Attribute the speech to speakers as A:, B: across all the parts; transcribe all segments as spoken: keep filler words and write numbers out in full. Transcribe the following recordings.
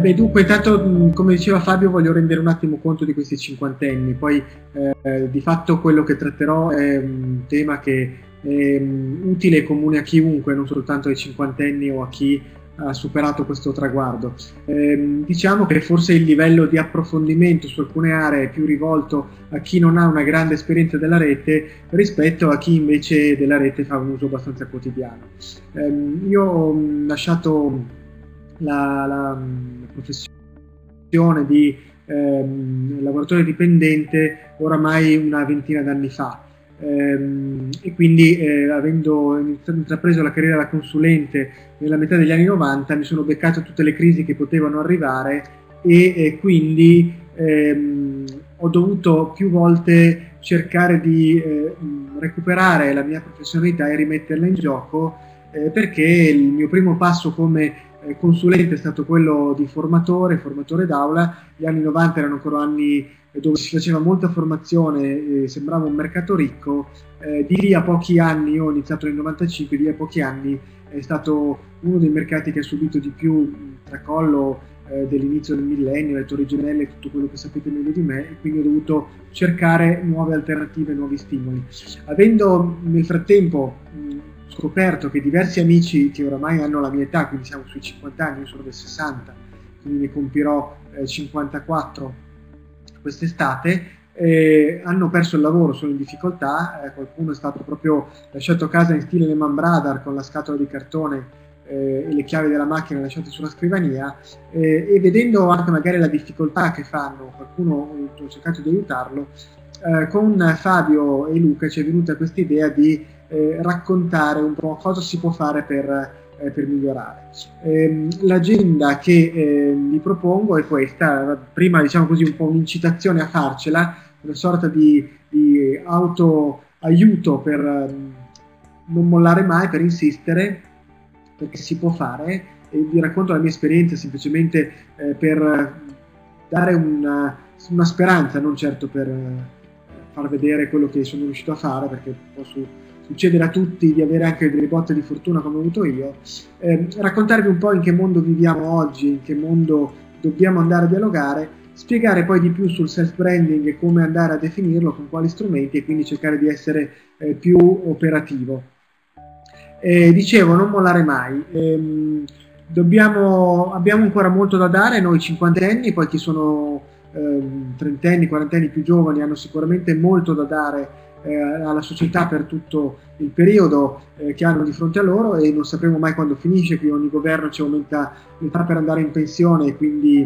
A: beh, dunque, intanto, mh, come diceva Fabio, voglio rendere un attimo conto di questi cinquantenni. Poi, eh, di fatto, quello che tratterò è un tema che è mh, utile e comune a chiunque, non soltanto ai cinquantenni o a chi ha superato questo traguardo. Ehm, diciamo che forse il livello di approfondimento su alcune aree è più rivolto a chi non ha una grande esperienza della rete rispetto a chi invece della rete fa un uso abbastanza quotidiano. Ehm, io ho mh, lasciato la, la, la professione di ehm, lavoratore dipendente oramai una ventina d'anni fa. Ehm, e quindi eh, avendo intrapreso la carriera da consulente nella metà degli anni novanta mi sono beccato tutte le crisi che potevano arrivare e, e quindi ehm, ho dovuto più volte cercare di eh, recuperare la mia professionalità e rimetterla in gioco, eh, perché il mio primo passo come eh, consulente è stato quello di formatore, formatore d'aula. Gli anni novanta erano ancora anni dove si faceva molta formazione, eh, sembrava un mercato ricco. Eh, di lì a pochi anni, io ho iniziato nel novantacinque, di lì a pochi anni è stato uno dei mercati che ha subito di più il tracollo eh, dell'inizio del millennio, le torri gemelle, tutto quello che sapete meglio di me, e quindi ho dovuto cercare nuove alternative, nuovi stimoli. Avendo nel frattempo mh, scoperto che diversi amici che oramai hanno la mia età, quindi siamo sui cinquanta anni, io sono del sessanta, quindi ne compirò eh, cinquantaquattro quest'estate, eh, hanno perso il lavoro, sono in difficoltà, eh, qualcuno è stato proprio lasciato a casa in stile Lehman Brothers con la scatola di cartone eh, e le chiavi della macchina lasciate sulla scrivania, eh, e vedendo anche magari la difficoltà che fanno, qualcuno, ho cercato di aiutarlo, eh, con Fabio e Luca ci è venuta questa idea di eh, raccontare un po' cosa si può fare per Eh, per migliorare. Eh, l'agenda che eh, vi propongo è questa. Prima, diciamo così, un po' un'incitazione a farcela, una sorta di, di auto aiuto per eh, non mollare mai, per insistere, perché si può fare, e vi racconto la mia esperienza semplicemente eh, per dare una, una speranza, non certo per eh, far vedere quello che sono riuscito a fare, perché posso succedere a tutti di avere anche delle botte di fortuna come ho avuto io. Eh, raccontarvi un po' in che mondo viviamo oggi, in che mondo dobbiamo andare a dialogare, spiegare poi di più sul self-branding e come andare a definirlo, con quali strumenti, e quindi cercare di essere eh, più operativo. Eh, dicevo, non mollare mai. Eh, dobbiamo, abbiamo ancora molto da dare, noi cinquantenni, poi chi sono eh, trentenni, quarantenni più giovani hanno sicuramente molto da dare alla società per tutto il periodo eh, che hanno di fronte a loro, e non sapremo mai quando finisce. Qui ogni governo ci aumenta l'età per andare in pensione, e quindi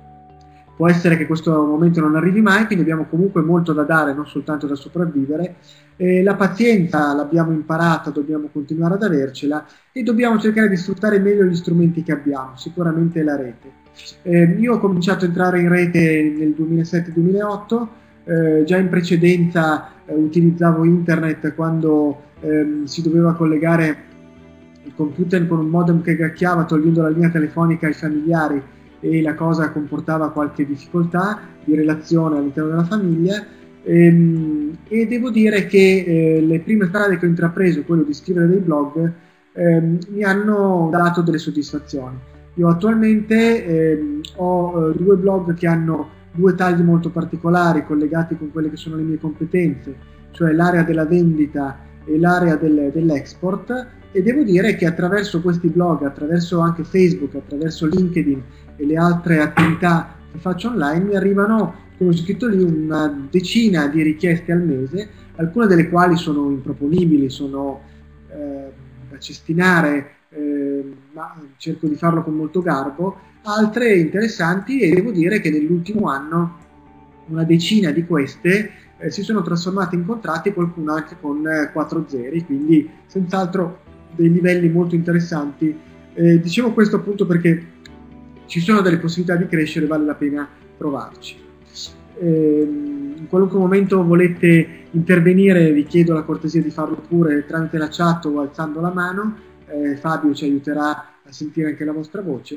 A: può essere che questo momento non arrivi mai, quindi abbiamo comunque molto da dare, non soltanto da sopravvivere. Eh, la pazienza l'abbiamo imparata, dobbiamo continuare ad avercela, e dobbiamo cercare di sfruttare meglio gli strumenti che abbiamo, sicuramente la rete. Eh, io ho cominciato a entrare in rete nel duemilasette duemilaotto, Eh, già in precedenza eh, utilizzavo internet quando ehm, si doveva collegare il computer con un modem che gacchiava, togliendo la linea telefonica ai familiari, e la cosa comportava qualche difficoltà di relazione all'interno della famiglia. Ehm, e devo dire che eh, le prime strade che ho intrapreso, quello di scrivere dei blog, ehm, mi hanno dato delle soddisfazioni. Io attualmente ehm, ho eh, due blog che hanno due tagli molto particolari collegati con quelle che sono le mie competenze, cioè l'area della vendita e l'area del, dell'export, e devo dire che attraverso questi blog, attraverso anche Facebook, attraverso LinkedIn e le altre attività che faccio online, mi arrivano, come ho scritto lì, una decina di richieste al mese, alcune delle quali sono improponibili, sono eh, da cestinare, eh, ma cerco di farlo con molto garbo, altre interessanti, e devo dire che nell'ultimo anno una decina di queste eh, si sono trasformate in contratti, qualcuna anche con eh, quattro zeri, quindi senz'altro dei livelli molto interessanti. Eh, dicevo questo appunto perché ci sono delle possibilità di crescere, vale la pena provarci. Eh, in qualunque momento volete intervenire, vi chiedo la cortesia di farlo pure tramite la chat o alzando la mano. eh, Fabio ci aiuterà a sentire anche la vostra voce.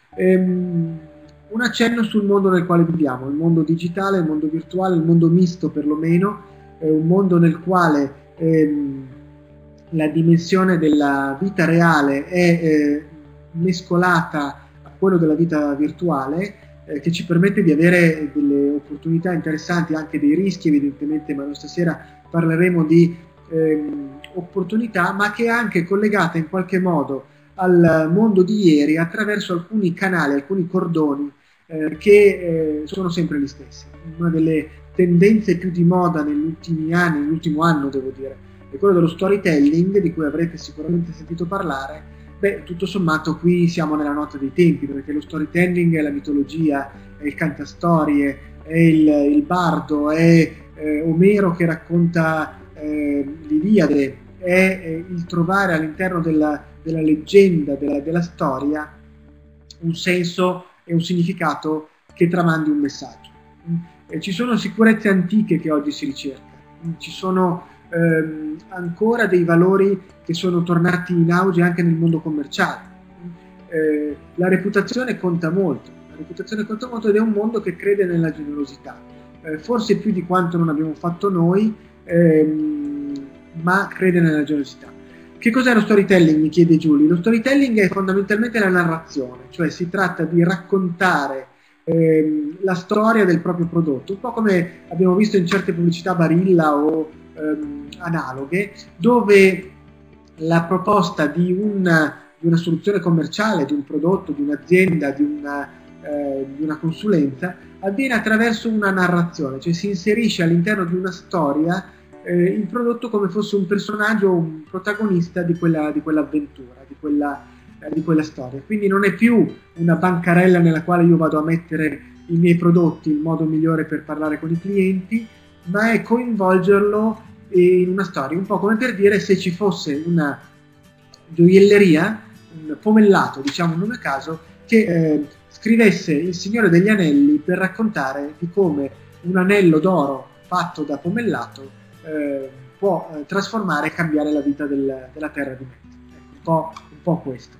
A: Um, un accenno sul mondo nel quale viviamo, il mondo digitale, il mondo virtuale, il mondo misto perlomeno, eh, un mondo nel quale ehm, la dimensione della vita reale è eh, mescolata quello della vita virtuale, eh, che ci permette di avere delle opportunità interessanti, anche dei rischi evidentemente, ma noi stasera parleremo di ehm, opportunità, ma che è anche collegata in qualche modo al mondo di ieri attraverso alcuni canali, alcuni cordoni eh, che eh, sono sempre gli stessi. Una delle tendenze più di moda negli ultimi anni, nell'ultimo anno devo dire, è quello dello storytelling, di cui avrete sicuramente sentito parlare. Beh, tutto sommato qui siamo nella nota dei tempi, perché lo storytelling è la mitologia, è il cantastorie, è il, il bardo, è eh, Omero che racconta eh, l'Iliade, è eh, il trovare all'interno della, della leggenda, della, della storia, un senso e un significato che tramandi un messaggio. Eh, ci sono sicurezze antiche che oggi si ricerca, ci sono ehm, ancora dei valori che sono tornati in auge anche nel mondo commerciale. Eh, la reputazione conta molto, la reputazione conta molto ed è un mondo che crede nella generosità, eh, forse più di quanto non abbiamo fatto noi, ehm, ma crede nella generosità. Che cos'è lo storytelling? Mi chiede Giulia. Lo storytelling è fondamentalmente la narrazione, cioè si tratta di raccontare ehm, la storia del proprio prodotto, un po' come abbiamo visto in certe pubblicità Barilla o ehm, analoghe, dove la proposta di una, di una soluzione commerciale, di un prodotto, di un'azienda, di una, eh, di una consulenza, avviene attraverso una narrazione, cioè si inserisce all'interno di una storia eh, il prodotto come fosse un personaggio, un protagonista di quella, di quell'avventura, di quella, eh, di quella storia. Quindi non è più una bancarella nella quale io vado a mettere i miei prodotti, il modo migliore per parlare con i clienti, ma è coinvolgerlo in una storia, un po' come per dire se ci fosse una gioielleria, un pomellato, diciamo un nome a caso, che eh, scrivesse Il Signore degli Anelli per raccontare di come un anello d'oro fatto da pomellato eh, può eh, trasformare e cambiare la vita del, della terra di mezzo. Ecco, un po', un po' questo.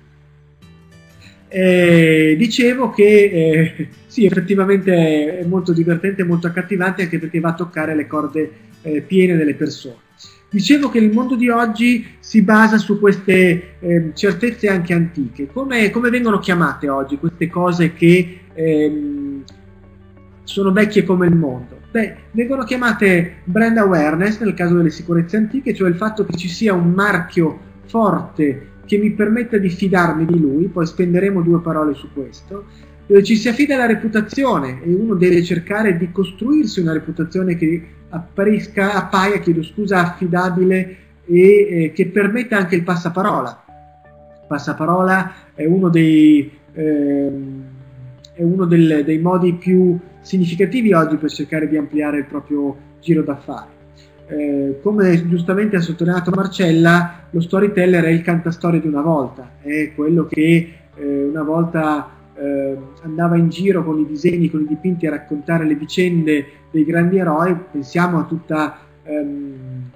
A: Eh, dicevo che eh, sì, effettivamente è molto divertente, molto accattivante, anche perché va a toccare le corde eh, piene delle persone. Dicevo che il mondo di oggi si basa su queste eh, certezze anche antiche. Come, come vengono chiamate oggi queste cose che ehm, sono vecchie come il mondo? Beh, vengono chiamate brand awareness nel caso delle sicurezze antiche, cioè il fatto che ci sia un marchio forte che mi permetta di fidarmi di lui, poi spenderemo due parole su questo. Eh, ci si affida alla reputazione e uno deve cercare di costruirsi una reputazione che apparisca, appaia, chiedo scusa, affidabile e eh, che permetta anche il passaparola. Il passaparola è uno dei, eh, è uno del, dei modi più significativi oggi per cercare di ampliare il proprio giro d'affari. Eh, come giustamente ha sottolineato Marcella, lo storyteller è il cantastorie di una volta, è quello che eh, una volta eh, andava in giro con i disegni, con i dipinti a raccontare le vicende dei grandi eroi. Pensiamo a tutta, ehm,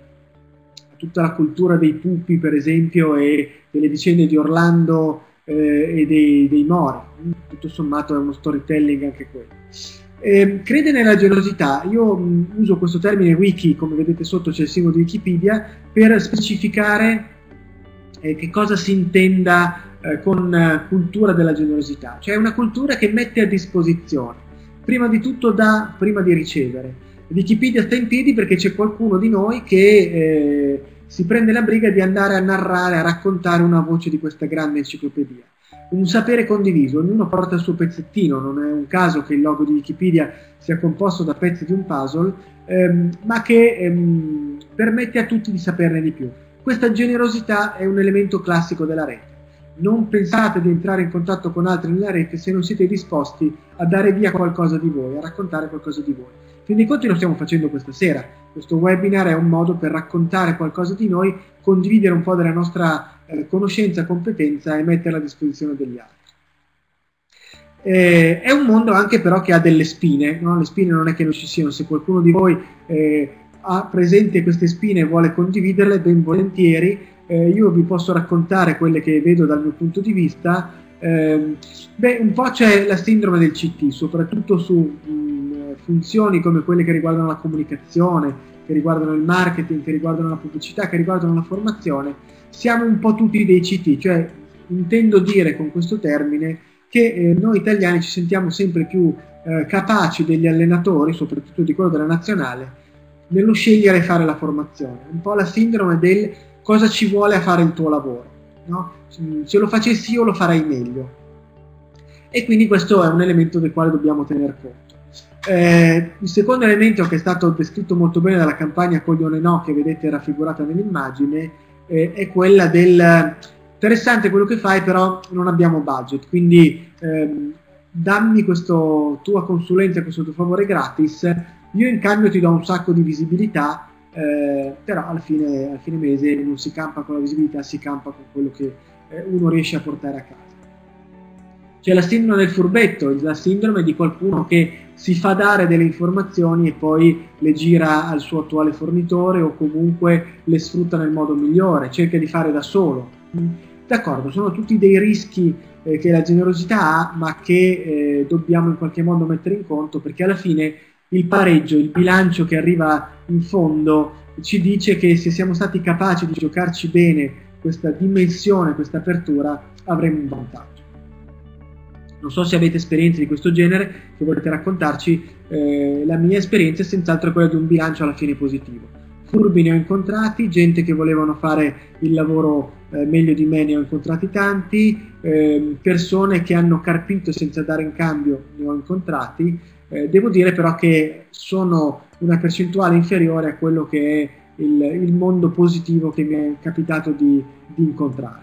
A: a tutta la cultura dei pupi, per esempio, e delle vicende di Orlando eh, e dei, dei Mori. Tutto sommato è uno storytelling anche quello. Eh, crede nella generosità. Io mh, uso questo termine wiki, come vedete sotto c'è il simbolo di Wikipedia, per specificare eh, che cosa si intenda eh, con eh, cultura della generosità. Cioè una cultura che mette a disposizione, prima di tutto dà prima di ricevere. Wikipedia sta in piedi perché c'è qualcuno di noi che eh, si prende la briga di andare a narrare, a raccontare una voce di questa grande enciclopedia. Un sapere condiviso, ognuno porta il suo pezzettino, non è un caso che il logo di Wikipedia sia composto da pezzi di un puzzle, ehm, ma che ehm, permette a tutti di saperne di più. Questa generosità è un elemento classico della rete. Non pensate di entrare in contatto con altri nella rete se non siete disposti a dare via qualcosa di voi, a raccontare qualcosa di voi. Fin dei conti lo stiamo facendo questa sera. Questo webinar è un modo per raccontare qualcosa di noi, condividere un po' della nostra eh, conoscenza, competenza e metterla a disposizione degli altri. Eh, è un mondo anche però che ha delle spine, no? Le spine non è che non ci siano. Se qualcuno di voi eh, ha presente queste spine e vuole condividerle, ben volentieri. Eh, io vi posso raccontare quelle che vedo dal mio punto di vista. Eh, beh, un po' c'è la sindrome del C T, soprattutto su mh, funzioni come quelle che riguardano la comunicazione, che riguardano il marketing, che riguardano la pubblicità, che riguardano la formazione. Siamo un po' tutti dei C T, cioè intendo dire con questo termine che eh, noi italiani ci sentiamo sempre più eh, capaci degli allenatori, soprattutto di quello della nazionale, nello scegliere e fare la formazione. Un po' la sindrome del cosa ci vuole a fare il tuo lavoro, no? Se lo facessi io lo farei meglio. E quindi questo è un elemento del quale dobbiamo tener conto. Eh, il secondo elemento, che è stato descritto molto bene dalla campagna Coglione No, che vedete raffigurata nell'immagine, eh, è quella del interessante quello che fai, però non abbiamo budget, quindi ehm, dammi questo tua consulenza, questo tuo favore gratis, io in cambio ti do un sacco di visibilità, eh, però alla fine, al fine mese non si campa con la visibilità, si campa con quello che eh, uno riesce a portare a casa. C'è la sindrome del furbetto, la sindrome di qualcuno che si fa dare delle informazioni e poi le gira al suo attuale fornitore o comunque le sfrutta nel modo migliore, cerca di fare da solo. D'accordo, sono tutti dei rischi eh, che la generosità ha, ma che eh, dobbiamo in qualche modo mettere in conto, perché alla fine il pareggio, il bilancio che arriva in fondo ci dice che se siamo stati capaci di giocarci bene questa dimensione, questa apertura, avremo un vantaggio. Non so se avete esperienze di questo genere che volete raccontarci, eh, la mia esperienza è senz'altro quella di un bilancio alla fine positivo. Furbi ne ho incontrati, gente che volevano fare il lavoro eh, meglio di me ne ho incontrati tanti, eh, persone che hanno carpito senza dare in cambio ne ho incontrati, eh, devo dire però che sono una percentuale inferiore a quello che è il, il mondo positivo che mi è capitato di, di incontrare.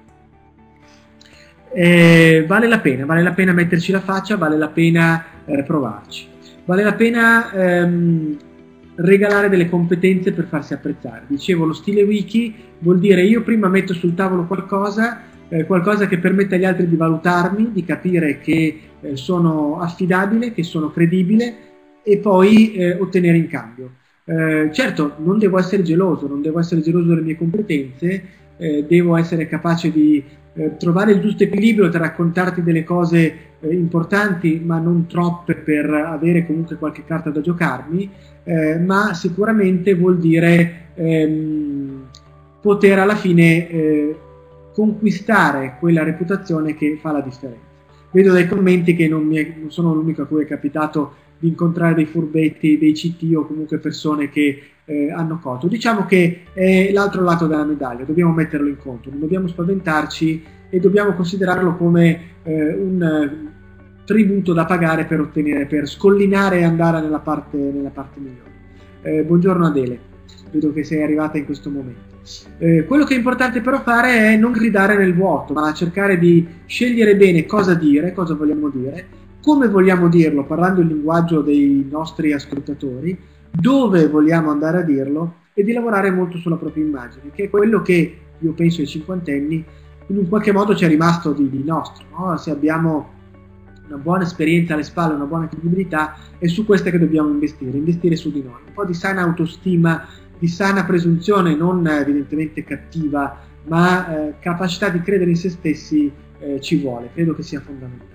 A: Eh, vale la pena, vale la pena metterci la faccia, vale la pena eh, provarci, vale la pena ehm, regalare delle competenze per farsi apprezzare. Dicevo, lo stile wiki vuol dire io prima metto sul tavolo qualcosa, eh, qualcosa che permette agli altri di valutarmi, di capire che eh, sono affidabile, che sono credibile e poi eh, ottenere in cambio. Eh, certo, non devo essere geloso, non devo essere geloso delle mie competenze, eh, devo essere capace di Eh, trovare il giusto equilibrio tra raccontarti delle cose eh, importanti ma non troppe per avere comunque qualche carta da giocarmi, eh, ma sicuramente vuol dire ehm, poter alla fine eh, conquistare quella reputazione che fa la differenza. Vedo dai commenti che non, mi è, non sono l'unico a cui è capitato di incontrare dei furbetti, dei C T o comunque persone che eh, hanno coto. Diciamo che è l'altro lato della medaglia, dobbiamo metterlo in conto, non dobbiamo spaventarci e dobbiamo considerarlo come eh, un eh, tributo da pagare per ottenere, per scollinare e andare nella parte, nella parte migliore. Eh, buongiorno Adele, vedo che sei arrivata in questo momento. Eh, quello che è importante però fare è non gridare nel vuoto, ma cercare di scegliere bene cosa dire, cosa vogliamo dire, come vogliamo dirlo, parlando il linguaggio dei nostri ascoltatori, dove vogliamo andare a dirlo e di lavorare molto sulla propria immagine, che è quello che io penso ai cinquantenni in un qualche modo ci è rimasto di, di nostro, no? Se abbiamo una buona esperienza alle spalle, una buona credibilità, è su questa che dobbiamo investire, investire su di noi, un po' di sana autostima, di sana presunzione, non evidentemente cattiva, ma eh, capacità di credere in se stessi eh, ci vuole, credo che sia fondamentale.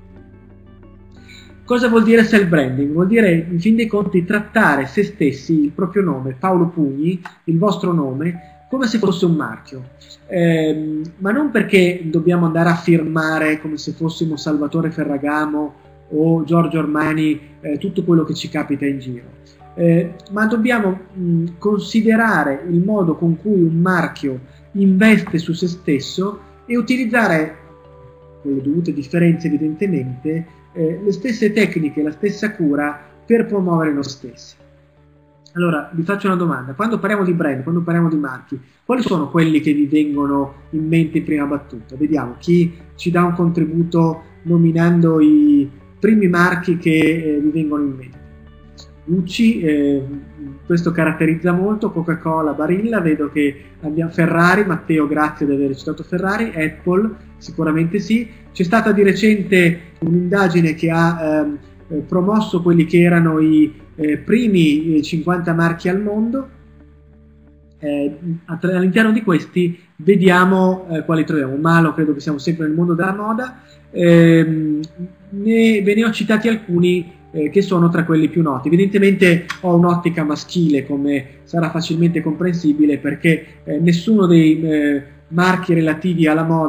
A: Cosa vuol dire self-branding? Vuol dire, in fin dei conti, trattare se stessi, il proprio nome, Paolo Pugni, il vostro nome, come se fosse un marchio. Eh, ma non perché dobbiamo andare a firmare come se fossimo Salvatore Ferragamo o Giorgio Armani eh, tutto quello che ci capita in giro, eh, ma dobbiamo mh, considerare il modo con cui un marchio investe su se stesso e utilizzare, con le dovute differenze evidentemente, eh, le stesse tecniche, la stessa cura per promuovere noi stessi. Allora, vi faccio una domanda. Quando parliamo di brand, quando parliamo di marchi, quali sono quelli che vi vengono in mente in prima battuta? Vediamo chi ci dà un contributo nominando i primi marchi che eh, vi vengono in mente. Gucci, eh, questo caratterizza molto, Coca-Cola, Barilla, vedo che abbiamo Ferrari, Matteo grazie di aver citato Ferrari, Apple sicuramente sì, c'è stata di recente un'indagine che ha eh, promosso quelli che erano i eh, primi cinquanta marchi al mondo, eh, all'interno di questi vediamo eh, quali troviamo. Malo, credo che siamo sempre nel mondo della moda, eh, ne, ve ne ho citati alcuni Eh, che sono tra quelli più noti. Evidentemente ho un'ottica maschile, come sarà facilmente comprensibile, perché eh, nessuno dei eh, marchi relativi alla moda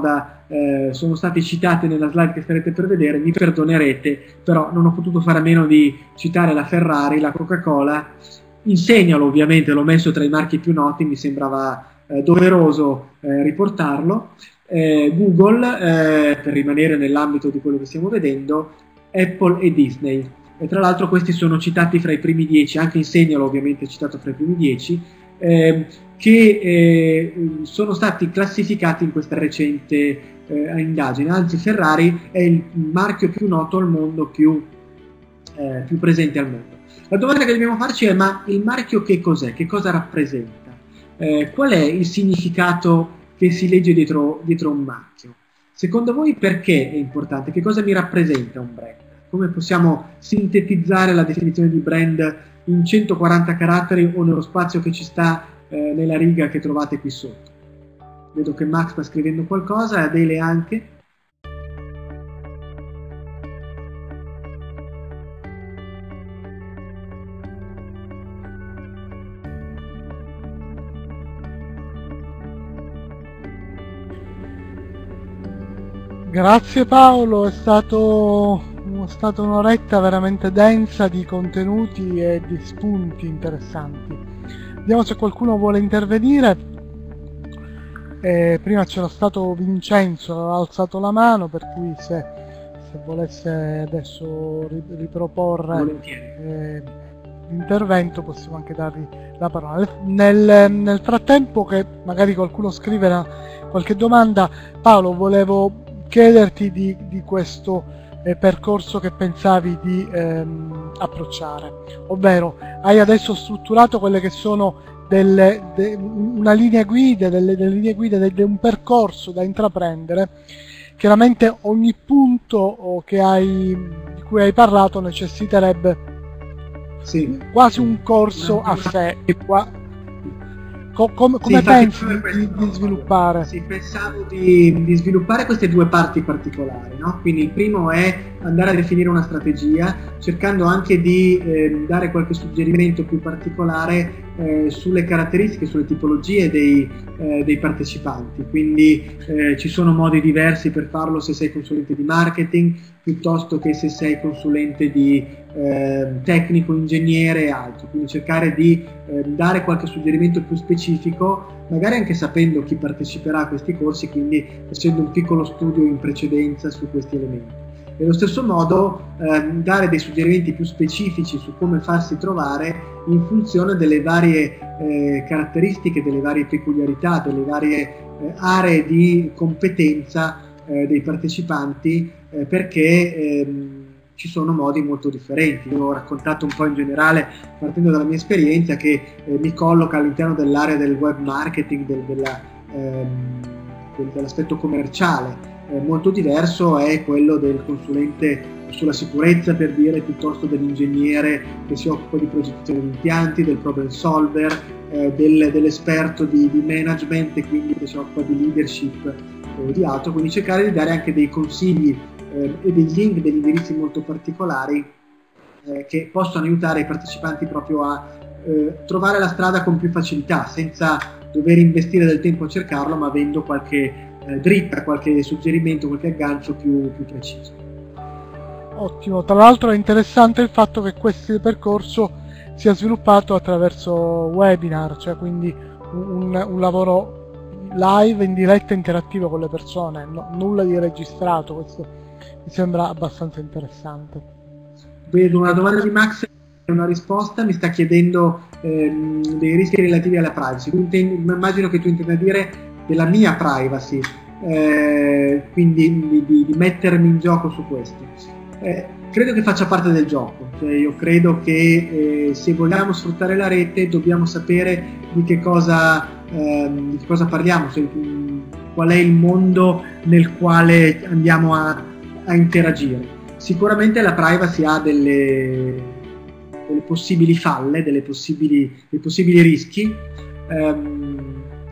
A: eh, sono state citate nella slide che starete per vedere, mi perdonerete, però non ho potuto fare a meno di citare la Ferrari, la Coca-Cola. Insegnalo, ovviamente, l'ho messo tra i marchi più noti, mi sembrava eh, doveroso eh, riportarlo. Eh, Google, eh, per rimanere nell'ambito di quello che stiamo vedendo, Apple e Disney. E tra l'altro questi sono citati fra i primi dieci, anche Insegnalo ovviamente è citato fra i primi dieci, eh, che eh, sono stati classificati in questa recente eh, indagine. Anzi, Ferrari è il marchio più noto al mondo, più, eh, più presente al mondo. La domanda che dobbiamo farci è: ma il marchio che cos'è? Che cosa rappresenta? Eh, qual è il significato che si legge dietro, dietro un marchio? Secondo voi perché è importante? Che cosa mi rappresenta un brand? Come possiamo sintetizzare la definizione di brand in centoquaranta caratteri o nello spazio che ci sta eh, nella riga che trovate qui sotto? Vedo che Max sta scrivendo qualcosa, e Adele anche.
B: Grazie Paolo, è stato, è stata un'oretta veramente densa di contenuti e di spunti interessanti. Vediamo se qualcuno vuole intervenire. Eh, prima c'era stato Vincenzo, aveva alzato la mano, per cui se, se volesse adesso riproporre eh, l'intervento possiamo anche dargli la parola. Nel, nel frattempo che magari qualcuno scrive una, qualche domanda, Paolo, volevo chiederti di, di questo eh, percorso che pensavi di ehm, approcciare, ovvero hai adesso strutturato quelle che sono delle, de, una linea guida, delle, delle linee guida, de, de un percorso da intraprendere. Chiaramente ogni punto che hai, di cui hai parlato necessiterebbe
A: sì.
B: quasi un corso a sé. Qua, Com com come
A: sì,
B: pensi di, di sviluppare?
A: Sì, pensavo di, di sviluppare queste due parti particolari, no? Quindi il primo è andare a definire una strategia, cercando anche di eh, dare qualche suggerimento più particolare eh, sulle caratteristiche, sulle tipologie dei, eh, dei partecipanti. Quindi eh, ci sono modi diversi per farlo se sei consulente di marketing, piuttosto che se sei consulente di eh, tecnico, ingegnere e altro. Quindi cercare di eh, dare qualche suggerimento più specifico, magari anche sapendo chi parteciperà a questi corsi, quindi facendo un piccolo studio in precedenza su questi elementi. E allo stesso modo eh, dare dei suggerimenti più specifici su come farsi trovare in funzione delle varie eh, caratteristiche, delle varie peculiarità, delle varie eh, aree di competenza eh, dei partecipanti, eh, perché ehm, ci sono modi molto differenti. Io ho raccontato un po' in generale, partendo dalla mia esperienza, che eh, mi colloca all'interno dell'area del web marketing, del, della, ehm, del, dell'aspetto commerciale. Eh, molto diverso è quello del consulente sulla sicurezza, per dire, piuttosto dell'ingegnere che si occupa di progettazione di impianti, del problem solver, eh, del, dell'esperto di, di management, e quindi che si occupa di leadership o eh, di altro. Quindi cercare di dare anche dei consigli eh, e dei link, degli indirizzi molto particolari eh, che possono aiutare i partecipanti proprio a eh, trovare la strada con più facilità, senza dover investire del tempo a cercarlo, ma avendo qualche eh, dritta, qualche suggerimento, qualche aggancio più, più preciso.
B: Ottimo, tra l'altro è interessante il fatto che questo percorso sia sviluppato attraverso webinar, cioè quindi un, un lavoro live, in diretta, interattivo con le persone, no, nulla di registrato. Questo mi sembra abbastanza interessante.
A: Vedo una domanda di Max e una risposta. Mi sta chiedendo ehm, dei rischi relativi alla privacy. Tu intendi, immagino che tu intenda dire della mia privacy, eh, quindi di, di, di mettermi in gioco su questo. Eh, credo che faccia parte del gioco, cioè io credo che eh, se vogliamo sfruttare la rete dobbiamo sapere di che cosa, ehm, di che cosa parliamo, cioè, qual è il mondo nel quale andiamo a, a interagire. Sicuramente la privacy ha delle, delle possibili falle, delle possibili, dei possibili rischi. ehm,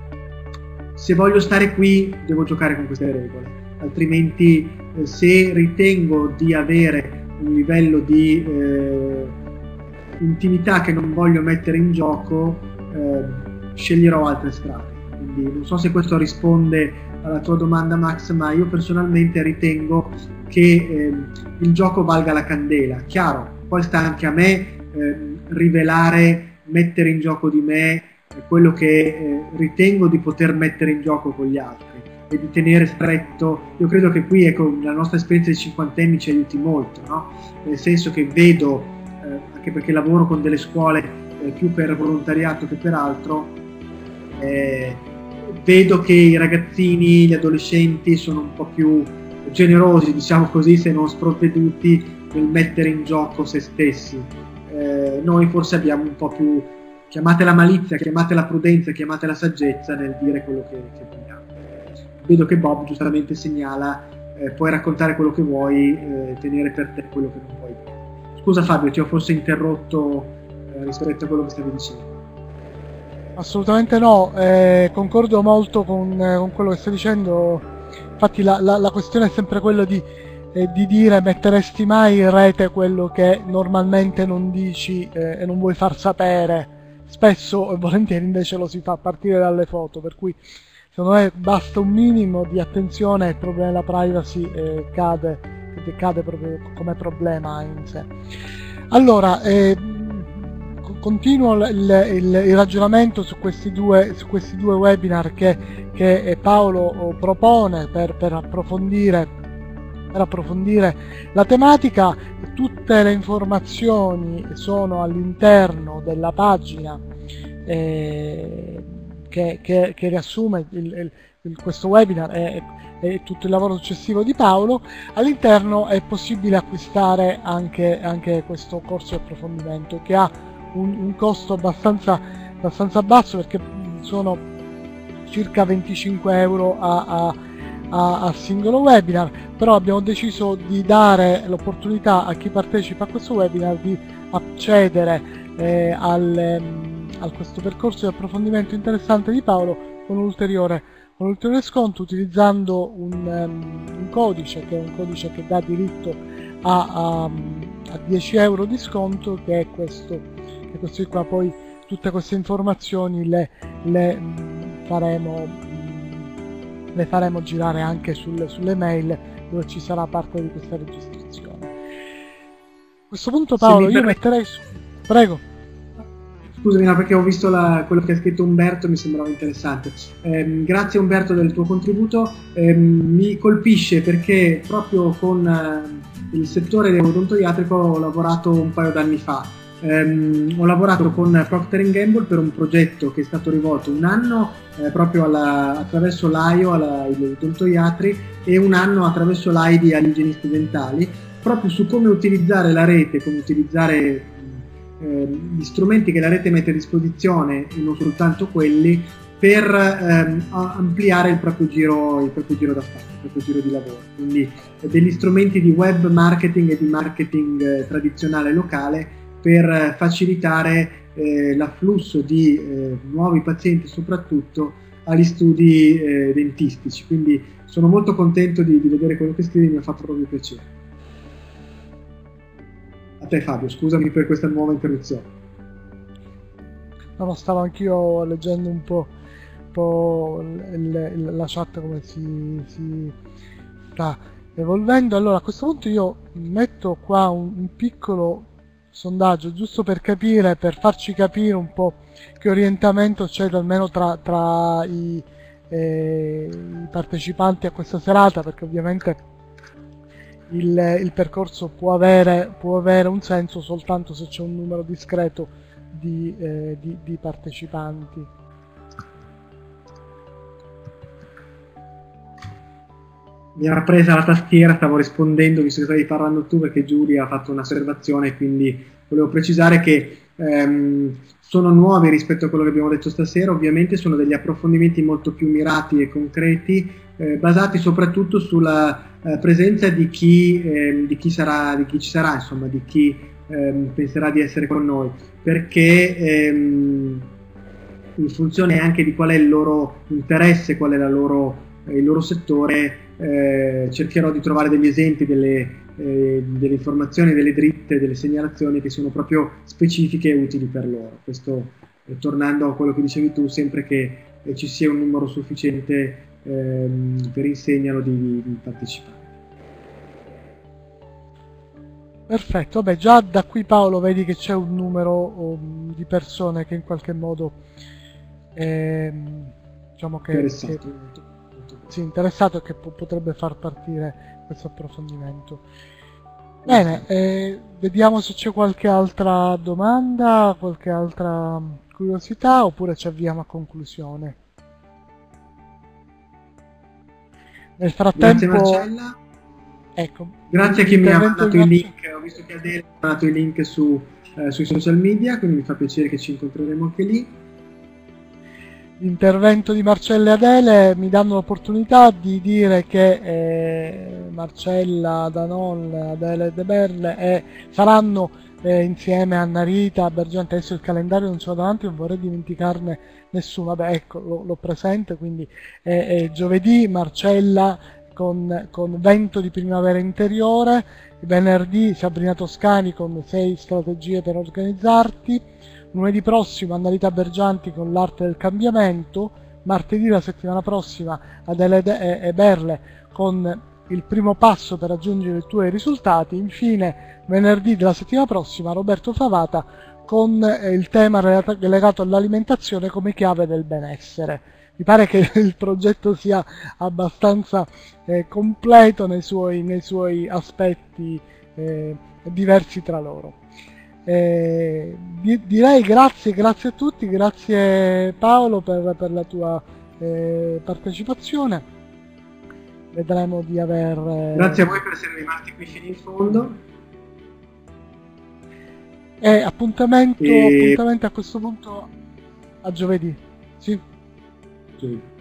A: Se voglio stare qui devo giocare con queste regole, altrimenti eh, se ritengo di avere un livello di eh, intimità che non voglio mettere in gioco, eh, sceglierò altre strade. Quindi non so se questo risponde alla tua domanda, Max, ma io personalmente ritengo che eh, il gioco valga la candela. Chiaro, poi sta anche a me eh, rivelare, mettere in gioco di me eh, quello che eh, ritengo di poter mettere in gioco con gli altri e di tenere stretto. Io credo che qui, ecco, la nostra esperienza di cinquantenni ci aiuti molto, no? Nel senso che vedo, eh, anche perché lavoro con delle scuole eh, più per volontariato che per altro, eh, vedo che i ragazzini, gli adolescenti sono un po' più generosi, diciamo così, se non sprovveduti nel mettere in gioco se stessi. Eh, noi forse abbiamo un po' più, chiamatela malizia, chiamatela prudenza, chiamatela saggezza nel dire quello che, che vogliamo. Vedo che Bob giustamente segnala, eh, puoi raccontare quello che vuoi, eh, tenere per te quello che non vuoi dire. Scusa Fabio, ti ho forse interrotto eh, rispetto a quello che stavi dicendo.
B: Assolutamente no, eh, concordo molto con, eh, con quello che stai dicendo. Infatti la, la, la questione è sempre quella di, eh, di dire: metteresti mai in rete quello che normalmente non dici eh, e non vuoi far sapere? Spesso e volentieri invece lo si fa a partire dalle foto, per cui secondo me basta un minimo di attenzione e il problema della privacy eh, cade, cade proprio come problema in sé. Allora, eh, continuo il, il, il ragionamento su questi due, su questi due webinar che, che Paolo propone per, per, approfondire, per approfondire la tematica. Tutte le informazioni sono all'interno della pagina eh, che, che, che riassume il, il, questo webinar e, e tutto il lavoro successivo di Paolo. All'interno è possibile acquistare anche, anche questo corso di approfondimento, che ha un, un costo abbastanza, abbastanza basso, perché sono circa venticinque euro a, a, a, a singolo webinar, però abbiamo deciso di dare l'opportunità a chi partecipa a questo webinar di accedere eh, al, um, a questo percorso di approfondimento interessante di Paolo con un ulteriore, con un ulteriore sconto, utilizzando un, um, un codice, che è un codice che dà diritto a, a, a dieci euro di sconto, che è questo, che è questo qua. Poi tutte queste informazioni le, le mh, faremo mh, le faremo girare anche sul, sulle mail, dove ci sarà parte di questa registrazione. A questo punto, Paolo, io metterei su... Prego.
A: Scusami, no, perché ho visto la, quello che ha scritto Umberto, mi sembrava interessante. Eh, grazie Umberto del tuo contributo. Eh, mi colpisce perché proprio con eh, il settore odontoiatrico ho lavorato un paio d'anni fa. Eh, ho lavorato con Procter and Gamble per un progetto che è stato rivolto un anno eh, proprio alla, attraverso l'A I O agli odontoiatri e un anno attraverso l'A I D I agli igienisti dentali, proprio su come utilizzare la rete, come utilizzare gli strumenti che la rete mette a disposizione, e non soltanto quelli, per ehm, ampliare il proprio giro, il proprio giro d'affari, il proprio giro di lavoro. Quindi eh, degli strumenti di web marketing e di marketing eh, tradizionale locale per eh, facilitare eh, l'afflusso di eh, nuovi pazienti, soprattutto agli studi eh, dentistici. Quindi sono molto contento di, di vedere quello che scrivi, mi ha fatto proprio piacere. A te Fabio, scusami per questa nuova interruzione.
B: No, no, stavo anch'io leggendo un po', un po' il, il, la chat come si, si sta evolvendo. Allora, a questo punto io metto qua un, un piccolo sondaggio, giusto per capire, per farci capire un po' che orientamento c'è almeno tra, tra i, eh, i partecipanti a questa serata, perché ovviamente Il, il percorso può avere, può avere un senso soltanto se c'è un numero discreto di, eh, di, di partecipanti.
A: Mi era presa la tastiera, stavo rispondendo visto che stavi parlando tu, perché Giulia ha fatto un'osservazione, quindi volevo precisare che ehm, sono nuovi rispetto a quello che abbiamo detto stasera. Ovviamente sono degli approfondimenti molto più mirati e concreti, eh, basati soprattutto sulla eh, presenza di chi, eh, di chi sarà, di chi ci sarà, insomma, di chi eh, penserà di essere con noi, perché ehm, in funzione anche di qual è il loro interesse, qual è la loro, eh, il loro settore, eh, cercherò di trovare degli esempi, delle, eh, delle informazioni, delle dritte, delle segnalazioni che sono proprio specifiche e utili per loro. Questo, eh, tornando a quello che dicevi tu, sempre che eh, ci sia un numero sufficiente ehm, per insegnano di, di partecipare.
B: Perfetto, vabbè, già da qui Paolo vedi che c'è un numero um, di persone che in qualche modo ehm, diciamo che,
A: Interessato.
B: che sì, interessato e che po- potrebbe far partire questo approfondimento. Bene, eh, vediamo se c'è qualche altra domanda, qualche altra curiosità, oppure ci avviamo a conclusione. Nel frattempo,
A: Grazie Marcella.
B: ecco,
A: Grazie a chi mi ha
B: l'intervento
A: mandato
B: di
A: i
B: Marce-
A: link, ho visto che Adele ha mandato i link su, eh, sui social media, quindi mi fa piacere che ci incontreremo anche lì.
B: L'intervento di Marcella e Adele mi danno l'opportunità di dire che eh, Marcella Danon, Adele De Berle eh, saranno eh, insieme a Anna Rita Bergenti. Adesso il calendario non ce l'ho davanti, non vorrei dimenticarne nessuno. Vabbè, ecco, lo, lo presente, quindi eh, eh, giovedì Marcella con, con Vento di primavera interiore, venerdì Sabrina Toscani con sei strategie per organizzarti, lunedì prossimo Annalita Bergianti con l'arte del cambiamento, martedì la settimana prossima Adele e Berle con il primo passo per raggiungere i tuoi risultati, infine venerdì della settimana prossima Roberto Favata con il tema legato all'alimentazione come chiave del benessere. Mi pare che il progetto sia abbastanza eh, completo nei suoi, nei suoi aspetti eh, diversi tra loro. Eh, di, direi grazie, grazie a tutti, grazie Paolo per, per la tua eh, partecipazione. Vedremo di aver... Eh...
A: Grazie a voi per essere rimasti qui fino in fondo.
B: E appuntamento,
A: e...
B: appuntamento a questo punto a giovedì. Sì.
A: Sì.